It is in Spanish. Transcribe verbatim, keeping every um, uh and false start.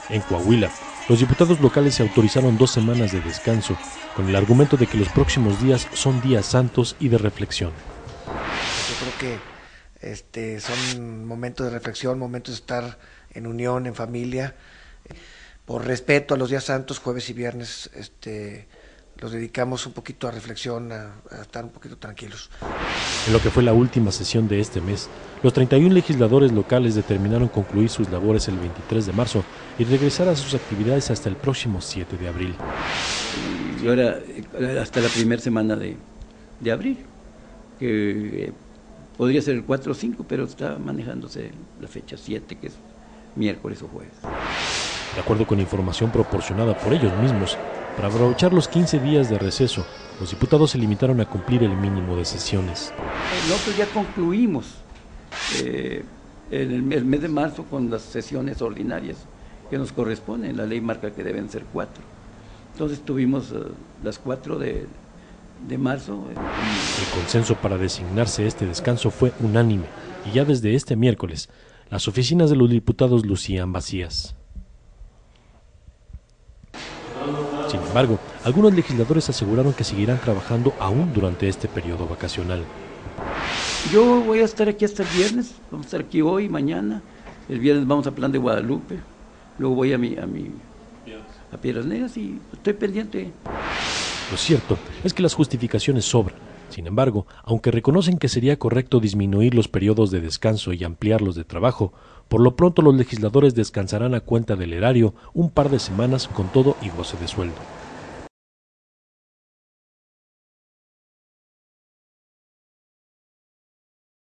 En Coahuila, los diputados locales se autorizaron dos semanas de descanso, con el argumento de que los próximos días son días santos y de reflexión. Yo creo que este, son momentos de reflexión, momentos de estar en unión, en familia. Por respeto a los días santos, jueves y viernes, este, los dedicamos un poquito a reflexión, a, a estar un poquito tranquilos. En lo que fue la última sesión de este mes, los treinta y un legisladores locales determinaron concluir sus labores el veintitrés de marzo y regresar a sus actividades hasta el próximo siete de abril. Y ahora hasta la primera semana de, de abril, que eh, podría ser el cuatro o cinco, pero está manejándose la fecha siete, que es miércoles o jueves. De acuerdo con información proporcionada por ellos mismos, para aprovechar los quince días de receso, los diputados se limitaron a cumplir el mínimo de sesiones. Nosotros ya concluimos eh, el, el mes de marzo con las sesiones ordinarias que nos corresponden. La ley marca que deben ser cuatro. Entonces tuvimos uh, las cuatro de, de marzo. El consenso para designarse este descanso fue unánime y ya desde este miércoles, las oficinas de los diputados lucían vacías. Sin embargo, algunos legisladores aseguraron que seguirán trabajando aún durante este periodo vacacional. Yo voy a estar aquí hasta el viernes, vamos a estar aquí hoy, mañana. El viernes vamos a Plan de Guadalupe, luego voy a mi, a mi a Piedras Negras y estoy pendiente. Lo cierto es que las justificaciones sobran. Sin embargo, aunque reconocen que sería correcto disminuir los periodos de descanso y ampliarlos de trabajo, por lo pronto los legisladores descansarán a cuenta del erario un par de semanas con todo y goce de sueldo.